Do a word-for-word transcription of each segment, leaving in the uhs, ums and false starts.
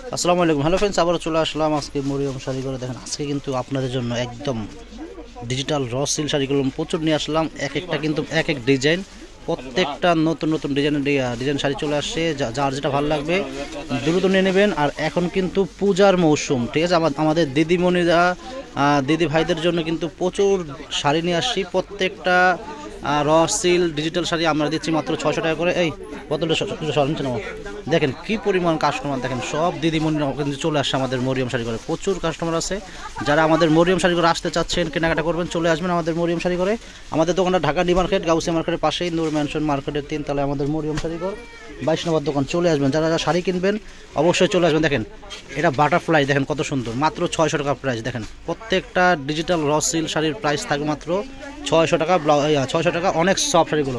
আসসালামু আলাইকুম। Hello friends, আবারও চলে আসলাম আজকে মরিয়ম শাড়িঘরে। দেখেন আজকে কিন্তু আপনাদের জন্য একদম ডিজিটাল র সিল শাড়িগুলো প্রচুর নিয়ে আসলাম। এক একটা কিন্তু এক এক ডিজাইন, প্রত্যেকটা নতুন নতুন ডিজাইনের ডিজাইন শাড়ি চলে আসছে। যার যেটা ভালো লাগবে দ্রুত নিয়ে নেবেন। আর এখন কিন্তু পূজার মৌসুম, ঠিক আছে। আমাদের দিদিমণিরা দিদি ভাইদের জন্য কিন্তু প্রচুর শাড়ি নিয়ে আসছি। প্রত্যেকটা র সিল ডিজিটাল শাড়ি আমরা দিচ্ছি মাত্র ছয়শো টাকা করে। এই বোতলটা সরঞ্চ নেব। দেখেন কি পরিমাণ কাস্টমার, দেখেন সব দিদিমণিরা কিন্তু চলে আসছে আমাদের মরিয়ম শাড়ি করে। প্রচুর কাস্টমার আছে। যারা আমাদের মরিয়ম শাড়ি করে আসতে চাচ্ছেন, কেনাকাটা করবেন, চলে আসবেন আমাদের মরিয়ম শাড়ি করে। আমাদের দোকানটা ঢাকা ডি মার্কেট, গাউসিয়া মার্কেটের পাশেই, নূর ম্যানশন মার্কেটের তিনতলায় আমাদের মরিয়ম শাড়ি ঘর, বাইশ নম্বর দোকান। চলে আসবেন, যারা যারা শাড়ি কিনবেন অবশ্যই চলে আসবেন। দেখেন এটা বাটারফ্লাই, দেখেন কত সুন্দর, মাত্র ছয়শো টাকা প্রাইস। দেখেন প্রত্যেকটা ডিজিটাল র সিল শাড়ির প্রাইস থাকে মাত্র ছয়শো টাকা। ছয়শো টাকা, অনেক সফট শাড়িগুলো,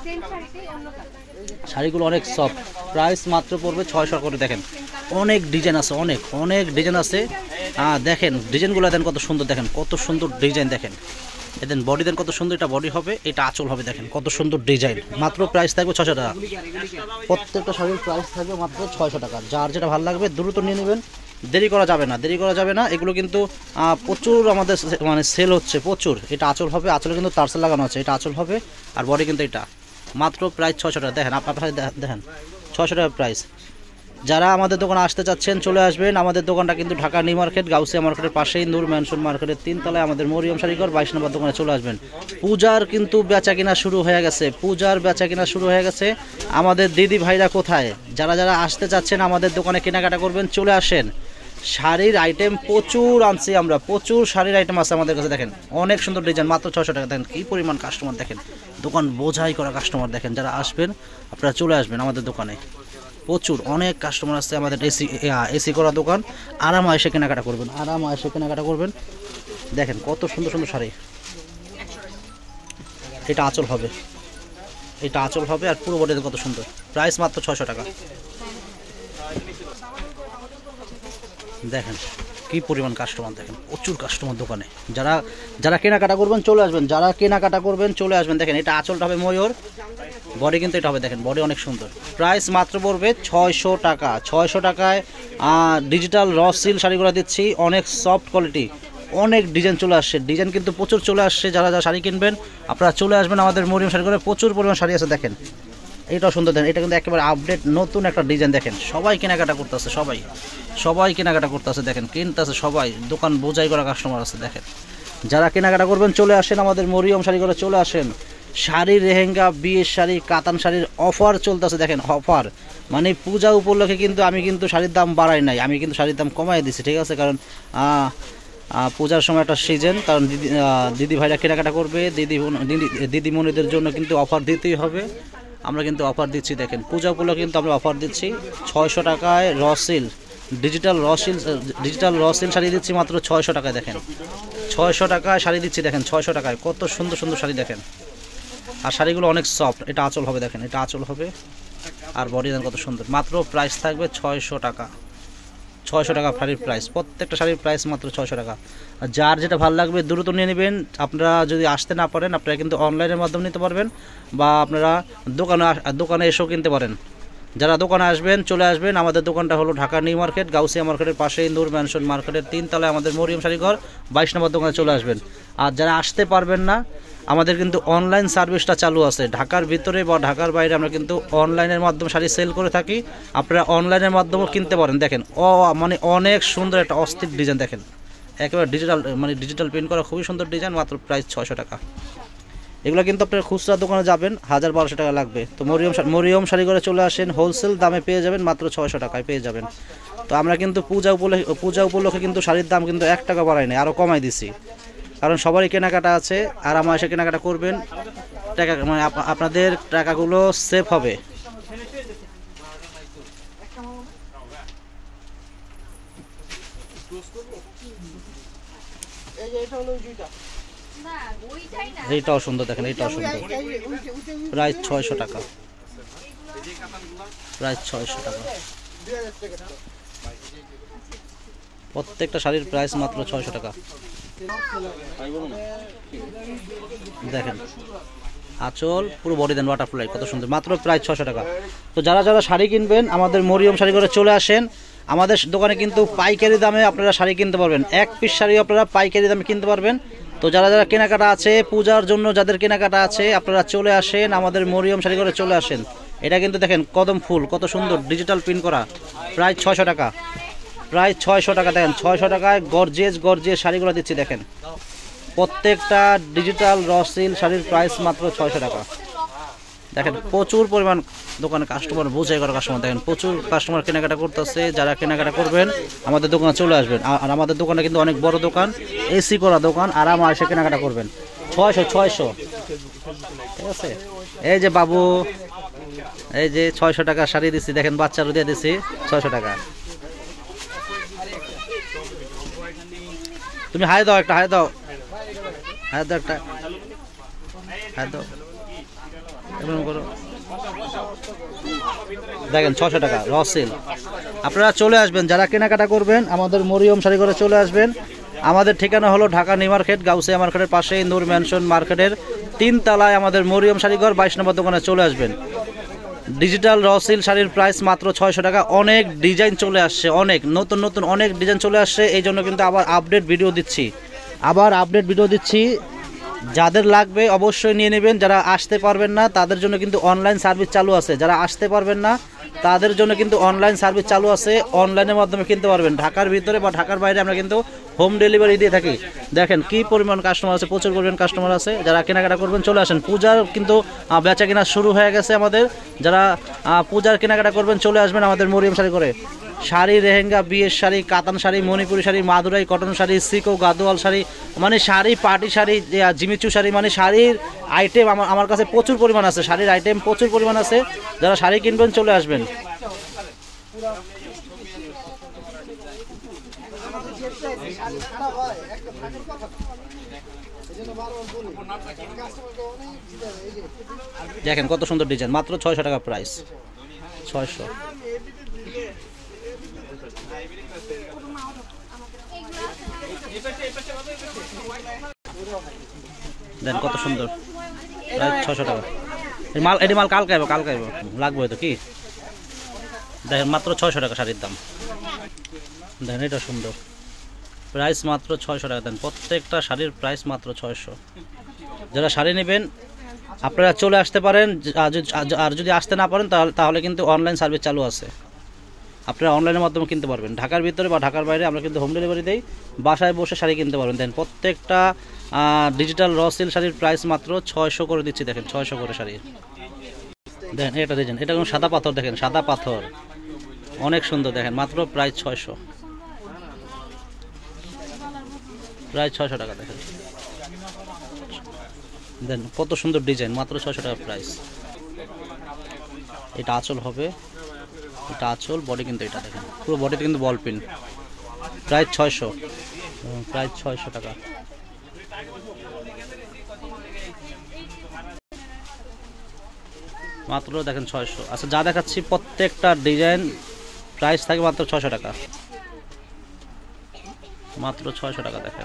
শাড়িগুলো অনেক সফট। প্রাইস মাত্র পড়বে ছয়শো করে। দেখেন অনেক ডিজাইন আছে, অনেক অনেক ডিজাইন আছে। দেখেন ডিজাইনগুলো দেন কত সুন্দর, দেখেন কত সুন্দর ডিজাইন। দেখেন এদেন বডি দেন কত সুন্দর, এটা বডি হবে, এটা আঁচল হবে। দেখেন কত সুন্দর ডিজাইন, মাত্র প্রাইস থাকবে ছয়শো টাকা। প্রত্যেকটা শাড়ির প্রাইস থাকবে মাত্র ছয়শো টাকা। যার যেটা ভালো লাগবে দ্রুত নিয়ে নেবেন, দেরি করা যাবে না, দেরি করা যাবে না। এগুলো কিন্তু প্রচুর আমাদের মানে সেল হচ্ছে প্রচুর। এটা আঁচল হবে, আঁচলে কিন্তু টার্সেল লাগানো আছে, এটা আঁচল হবে। আর বডি কিন্তু এটা মাত্র প্রাইস ছয়শো টাকা। দেখেন আপনারা দেখেন ছয়শো টাকা প্রাইস। যারা আমাদের দোকানে আসতে চাচ্ছেন চলে আসবেন। আমাদের দোকানটা কিন্তু ঢাকা নিউ মার্কেট, গাউসিয়া মার্কেটের পাশেই, নূর ম্যানশন মার্কেটের তিনতলায় আমাদের মরিয়ম শাড়িঘর, বাইশ নম্বর দোকানে চলে আসবেন। পূজার কিন্তু বেচা কিনা শুরু হয়ে গেছে, পূজার বেচা কিনা শুরু হয়ে গেছে। আমাদের দিদি ভাইরা কোথায়, যারা যারা আসতে চাচ্ছেন আমাদের দোকানে কেনাকাটা করবেন, চলে আসেন। শাড়ির আইটেম প্রচুর আনছি আমরা, প্রচুর শাড়ির আইটেম আছে আমাদের কাছে। দেখেন অনেক সুন্দর ডিজাইন, মাত্র ছয়শো টাকা। দেখেন কী পরিমাণ কাস্টমার, দেখেন দোকান বোঝাই করা কাস্টমার। দেখেন যারা আসবেন আপনারা চলে আসবেন আমাদের দোকানে, প্রচুর অনেক কাস্টমার আছে আমাদের। এসি এসি করা দোকান, আরাম এসে কেনাকাটা করবেন, আরাম এসে কেনাকাটা করবেন। দেখেন কত সুন্দর সুন্দর শাড়ি। এটা আঁচল হবে, এটা আঁচল হবে, আর পুরো বডিতে কত সুন্দর। প্রাইস মাত্র ছয়শো টাকা। দেখেন কি পরিমাণ কাস্টমার, দেখেন প্রচুর কাস্টমার দোকানে। যারা যারা কেনাকাটা করবেন চলে আসবেন, যারা কেনাকাটা করবেন চলে আসবেন। দেখেন এটা আঁচলটা হবে ময়ূর, বডি কিন্তু এটা হবে। দেখেন বডি অনেক সুন্দর। প্রাইস মাত্র পড়বে ছয়শো টাকা। ছয়শো টাকায় ডিজিটাল র সিল শাড়িগুলো দিচ্ছি, অনেক সফট কোয়ালিটি, অনেক ডিজাইন চলে আসছে। ডিজাইন কিন্তু প্রচুর চলে আসছে। যারা যারা শাড়ি কিনবেন আপনারা চলে আসবেন আমাদের মরিয়ম শাড়ি করে। প্রচুর পরিমাণ শাড়ি আছে। দেখেন এইটাও সুন্দর, দেখেন এটা কিন্তু একেবারে আপডেট নতুন একটা ডিজাইন। দেখেন সবাই কেনাকাটা করতেছে, সবাই সবাই কেনাকাটা করতেছে। দেখেন কিনতেছে সবাই, দোকান বোঝাই করা কাস্টমার আছে। দেখেন যারা কেনাকাটা করবেন চলে আসেন আমাদের মরিয়ম শাড়ি করে, চলে আসেন। শাড়ির লেহেঙ্গা, বিয়ের শাড়ি, কাতান শাড়ির অফার চলতেছে। দেখেন অফার মানে পূজা উপলক্ষে কিন্তু আমি কিন্তু শাড়ির দাম বাড়াই নাই, আমি কিন্তু শাড়ির দাম কমাই দিচ্ছি, ঠিক আছে। কারণ পূজার সময় একটা সিজন, কারণ দিদি দিদি ভাইরা কেনাকাটা করবে, দিদি দিদিমণিদের জন্য কিন্তু অফার দিতেই হবে। আমরা কিন্তু অফার দিচ্ছি। দেখেন পূজা উপলক্ষে কিন্তু আমরা অফার দিচ্ছি ছয়শো টাকায় raw silk digital raw silk digital raw silk sari দিচ্ছি মাত্র ছয়শো টাকায়। দেখেন ছয়শো টাকায় শাড়ি দিচ্ছি। দেখেন ছয়শো টাকায় কত সুন্দর সুন্দর শাড়ি। দেখেন আর শাড়িগুলো অনেক সফট। এটা আঁচল হবে, দেখেন এটা আঁচল হবে, আর বডি দেন কত সুন্দর। মাত্র প্রাইস থাকবে ছয়শো টাকা। ছয়শো টাকা শাড়ির প্রাইস, প্রত্যেকটা শাড়ির প্রাইস মাত্র ছয়শো টাকা। যার যেটা ভালো লাগবে দ্রুত নিয়ে নেবেন। আপনারা যদি আসতে না পারেন আপনারা কিন্তু অনলাইনের মাধ্যমে নিতে পারবেন, বা আপনারা দোকানে দোকানে এসেও কিনতে পারেন। যারা দোকানে আসবেন চলে আসবেন। আমাদের দোকানটা হলো ঢাকা নিউ মার্কেট, গাউসিয়া মার্কেটের পাশেই, নূর ম্যানশন মার্কেটের তিনতলায় আমাদের মরিয়ম শাড়িঘর, বাইশ নম্বর দোকানে চলে আসবেন। আর যারা আসতে পারবেন না, আমাদের কিন্তু অনলাইন সার্ভিসটা চালু আছে। ঢাকার ভিতরে বা ঢাকার বাইরে আমরা কিন্তু অনলাইনের মাধ্যমে শাড়ি সেল করে থাকি, আপনারা অনলাইনের মাধ্যমেও কিনতে পারেন। দেখেন ও মানে অনেক সুন্দর একটা অস্থির ডিজাইন। দেখেন একেবারে ডিজিটাল মানে ডিজিটাল প্রিন্ট করা, খুবই সুন্দর ডিজাইন। মাত্র প্রাইস ছয়শো টাকা। এগুলো কিন্তু আপনার খুচরা দোকানে যাবেন হাজার বারোশো টাকা লাগবে। তো মরিয়ম মরিয়ম শাড়ি করে চলে আসেন, হোলসেল দামে পেয়ে যাবেন, মাত্র ছয়শো টাকায় পেয়ে যাবেন। তো আমরা কিন্তু পূজা উপলক্ষে পূজা উপলক্ষে কিন্তু শাড়ির দাম কিন্তু এক টাকা বাড়াই নাই, আরও কমাই দিছি। কারণ সবারই কেনাকাটা আছে, আর আমার এসে কেনাকাটা করবেন, টাকা মানে আপনাদের টাকাগুলো সেভ হবে। এইটাও সুন্দর, দেখেন এইটাও সুন্দর। প্রাইস ছয়শো টাকা। প্রাইস ছয়শো টাকা। প্রত্যেকটা শাড়ির প্রাইস মাত্র ছয়শো টাকা। দেখেন আঁচল পুরো বডি দেন বাটারফ্লাই, কত সুন্দর। মাত্র প্রাইস ছয়শো টাকা। তো যারা যারা শাড়ি কিনবেন আমাদের মরিয়ম শাড়ি করে চলে আসেন। আমাদের দোকানে কিন্তু পাইকারি দামে আপনারা শাড়ি কিনতে পারবেন, এক পিস শাড়ি আপনারা পাইকারি দামে কিনতে পারবেন। তো যারা যারা কেনাকাটা আছে, পূজার জন্য যাদের কেনাকাটা আছে, আপনারা চলে আসেন আমাদের মরিয়ম শাড়ি ঘরে চলে আসেন। এটা কিন্তু দেখেন কদম ফুল কত সুন্দর ডিজিটাল প্রিন্ট করা, প্রায় ছয়শো টাকা, প্রায় ছয়শো টাকা। দেখেন ছয়শো টাকায় গর্জিয়াস গর্জিয়াস শাড়িগুলো দিচ্ছি। দেখেন প্রত্যেকটা ডিজিটাল র সিল্ক শাড়ির প্রাইস মাত্র ছয়শো টাকা। দেখেন প্রচুর পরিমাণ দোকানে কাস্টমার, বোঝাই করা কাস্টমার, দেখেন প্রচুর কাস্টমার কেনাকাটা করতেছে। যারা কেনাকাটা করবেন আমাদের দোকানে চলে আসবেন। আর আমাদের দোকানে কিন্তু অনেক বড় দোকান, এসি করা দোকান, আরাম এসে কেনাকাটা করবেন। ছয়শো ছয়শো ঠিক আছে। এই যে বাবু, এই যে ছয়শো টাকা শাড়ি দিচ্ছি, দেখেন বাচ্চারও দিয়ে দিচ্ছি ছয়শো টাকা। তুমি হাই দাও, একটা হাই দাও, হাই দাও, একটা হাই দাও, করো। দেখেন ছশো টাকা র সিল্ক। আপনারা চলে আসবেন, যারা কেনাকাটা করবেন আমাদের মরিয়ম শাড়ি ঘরে চলে আসবেন। আমাদের ঠিকানা হলো ঢাকা নিউ মার্কেট, গাউসিয়া মার্কেটের পাশেই নূর ম্যানশন মার্কেটের তিন তলায় আমাদের মরিয়ম শাড়িঘর, বাইশ নম্বর দোকানে চলে আসবেন। ডিজিটাল র সিল্ক শাড়ির প্রাইস মাত্র ছয়শো টাকা। অনেক ডিজাইন চলে আসছে, অনেক নতুন নতুন অনেক ডিজাইন চলে আসছে, এই জন্য কিন্তু আবার আপডেট ভিডিও দিচ্ছি, আবার আপডেট ভিডিও দিচ্ছি। যাদের লাগবে অবশ্যই নিয়ে নেবেন। যারা আসতে পারবেন না তাদের জন্য কিন্তু অনলাইন সার্ভিস চালু আছে, যারা আসতে পারবেন না তাদের জন্য কিন্তু অনলাইন সার্ভিস চালু আছে, অনলাইনের মাধ্যমে কিনতে পারবেন। ঢাকার ভিতরে বা ঢাকার বাইরে আমরা কিন্তু হোম ডেলিভারি দিয়ে থাকি। দেখেন কি পরিমাণ কাস্টমার আছে, প্রচুর পরিমাণ কাস্টমার আছে। যারা কেনাকাটা করবেন চলে আসেন। পূজার কিন্তু বেচা কেনা শুরু হয়ে গেছে আমাদের। যারা পূজার কেনাকাটা করবেন চলে আসবেন আমাদের মরিয়ম শাড়ি করে। শাড়ি, লেহেঙ্গা, বিয়ের শাড়ি, কাতান শাড়ি, মণিপুরি শাড়ি, মাদুরাই কটন শাড়ি, সিকো গাদোয়াল শাড়ি, মানে শাড়ি, পার্টি শাড়ি, জিমিচু শাড়ি, মানে শাড়ির আইটেম আমার আমার কাছে প্রচুর পরিমাণ আছে, শাড়ির আইটেম প্রচুর পরিমাণ আছে। যারা শাড়ি কিনবেন চলে আসবেন। দেখেন কত সুন্দর ডিজাইন, মাত্র ছয়শো টাকা প্রাইস, ছয়শো। দেন কত সুন্দর, প্রায় ছয়শো টাকা। এই মাল, এটি মাল কালকে আইব, কালকে আইব, লাগবে হয়তো কি। দেখেন মাত্র ছয়শো টাকা শাড়ির দাম। দেখেন এটা সুন্দর, প্রাইস মাত্র ছয়শো টাকা। দেন প্রত্যেকটা শাড়ির প্রাইস মাত্র ছয়শো। যারা শাড়ি নেবেন আপনারা চলে আসতে পারেন, আর যদি আসতে না পারেন তাহলে কিন্তু অনলাইন সার্ভিস চালু আছে, আপনারা অনলাইনের মাধ্যমে কিনতে পারবেন। ঢাকার ভিতরে বা ঢাকার বাইরে আমরা কিন্তু হোম ডেলিভারি দেই, বাসায় বসে শাড়ি কিনতে পারবেন। দেন প্রত্যেকটা ডিজিটাল র সিল্ক শাড়ির প্রাইস মাত্র ছয়শো করে দিচ্ছি। দেখেন ছয়শো করে শাড়ি। দেখেন এটা দেখেন, এটা কোনো সাদা পাথর, দেখেন সাদা পাথর, অনেক সুন্দর। দেখেন মাত্র প্রাইস ছয়শো, প্রায় ছয়শো টাকা। দেখেন দেন কত সুন্দর ডিজাইন, মাত্র ছয়শো টাকা প্রাইস। এটা আঁচল হবে, এটা আঁচল, বডি কিন্তু এটা দেখেন পুরো বডিতে কিন্তু বল পিন, প্রায় ছয়শো, প্রায় ছয়শো টাকা। মাত্র দেখেন ছয়শো। আচ্ছা যা দেখাচ্ছি প্রত্যেকটা ডিজাইন প্রাইস থাকে মাত্র ছয়শো টাকা, মাত্র ছয়শো টাকা। দেখেন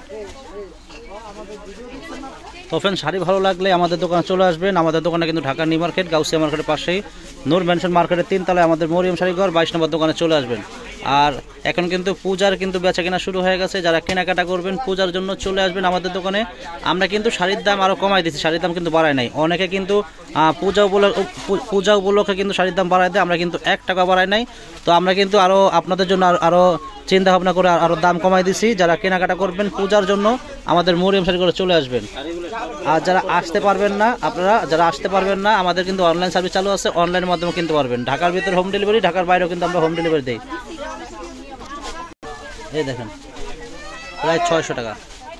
তো ফ্রেন্ড, শাড়ি ভালো লাগলে আমাদের দোকানে চলে আসবেন। আমাদের দোকানে কিন্তু ঢাকা নিউ মার্কেট, গাউসিয়া মার্কেটের পাশেই নূর ম্যানশন মার্কেটের তিন তলায় আমাদের মরিয়ম শাড়িঘর, বাইশ নম্বর দোকানে চলে আসবেন। আর এখন কিন্তু পূজার কিন্তু বেচা কেনা শুরু হয়ে গেছে, যারা কেনাকাটা করবেন পূজার জন্য চলে আসবেন আমাদের দোকানে। আমরা কিন্তু শাড়ির দাম আরও কমাই দিচ্ছি, শাড়ির দাম কিন্তু বাড়ায় নাই। অনেকে কিন্তু পূজা উপলক্ষে পূজা উপলক্ষে কিন্তু শাড়ির দাম বাড়ায় দেয়, আমরা কিন্তু এক টাকা বাড়াই নাই। তো আমরা কিন্তু আরও আপনাদের জন্য আরও চিন্তা ভাবনা করে আরও দাম কমাই দিছি। যারা কেনাকাটা করবেন পূজার জন্য আমাদের মরিয়ম শাড়ি করে চলে আসবেন। আর যারা আসতে পারবেন না, আপনারা যারা আসতে পারবেন না, আমাদের কিন্তু অনলাইন সার্ভিস চালু আছে, অনলাইনের মাধ্যমে কিনতে পারবেন। ঢাকার ভিতরে হোম ডেলিভারি, ঢাকার বাইরেও কিন্তু আমরা হোম ডেলিভারি দিই। এই দেখেন প্রায় ছয়শো টাকা।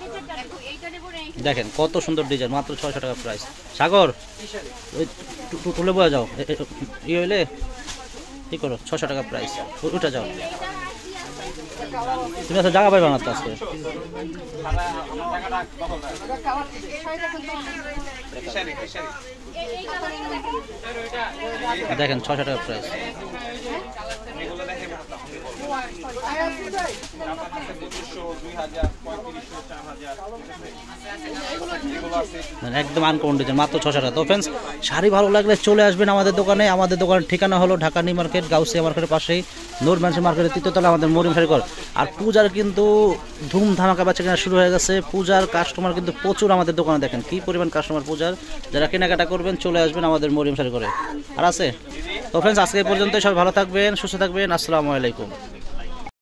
দেখেন কত সুন্দর ডিজাইন, মাত্র ছয়শো টাকা প্রাইস। সাগর তুলে বয়ে যাও, ই হইলে কি করো, ছশো টাকা প্রাইস, উঠে যাও। তুমি আচ্ছা জায়গা পাইবা না তো আজকে। দেখেন ছশো টাকা প্রাইস। একদম আনকমন ডিজাইন, মাত্র ছশো টাকা। তো ফ্রেন্ডস, শাড়ি ভালো লাগলে চলে আসবেন আমাদের দোকানে। আমাদের দোকানের ঠিকানা হলো ঢাকা নিউ মার্কেট, গাউসিয়া মার্কেটের পাশেই, নূর ম্যানশন মার্কেটের তৃতীয়তলা আমাদের মরিয়ম শাড়ি ঘর। আর পূজার কিন্তু ধুম ধামাকা বেচা কেনা শুরু হয়ে গেছে। পূজার কাস্টমার কিন্তু প্রচুর আমাদের দোকানে, দেখেন কি পরিমাণ কাস্টমার পূজার। যারা কেনাকাটা করবেন চলে আসবেন আমাদের মরিয়ম শাড়ি ঘরে। আর আছে তো ফ্রেন্ডস, আজকে এই পর্যন্ত। সবাই ভালো থাকবেন, সুস্থ থাকবেন, আসসালামু আলাইকুম।